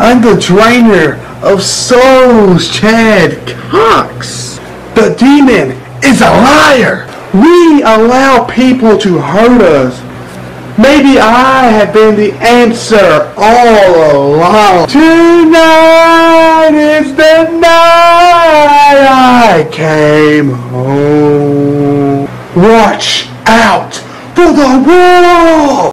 I'm the drainer of souls, Chad Cox. The demon is a liar. We allow people to hurt us. Maybe I have been the answer all along. Tonight is the night I came home. Watch out for the wolf!